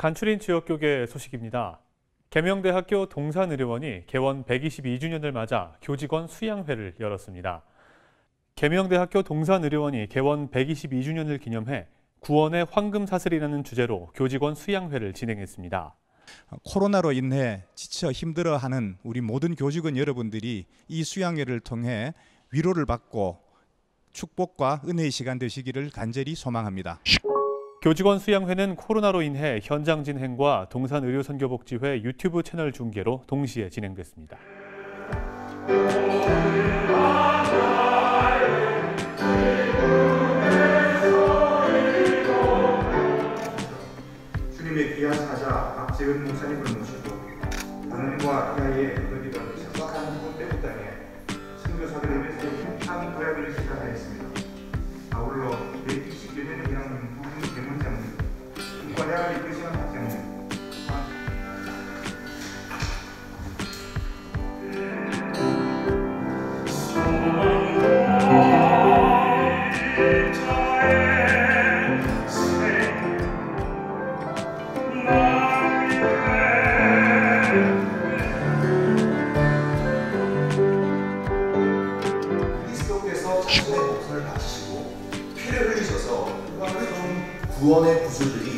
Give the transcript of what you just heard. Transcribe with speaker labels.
Speaker 1: 간추린 지역교계 소식입니다. 계명대학교 동산의료원이 개원 122주년을 맞아 교직원 수양회를 열었습니다. 계명대학교 동산의료원이 개원 122주년을 기념해 구원의 황금사슬이라는 주제로 교직원 수양회를 진행했습니다.
Speaker 2: 코로나로 인해 지쳐 힘들어하는 우리 모든 교직원 여러분들이 이 수양회를 통해 위로를 받고 축복과 은혜의 시간 되시기를 간절히 소망합니다.
Speaker 1: 교직원 수양회는 코로나로 인해 현장 진행과 동산의료선교복지회 유튜브 채널 중계로 동시에 진행됐습니다.
Speaker 3: 주님의 귀한 사자 박재은 목사님을 모시고 하나님과 이하의 거리던 척박한 이곳 대구 땅에 선교사들을 위해서 힘찬 도약을 시작하였습니다. 아울러 120여년을 일하는 부분 대문장님, 국가대학을 이끄시는 학장님,
Speaker 4: 그리스도께서 자신의 목숨을 바치시고 피를 흘리셔서 구원의 구슬들이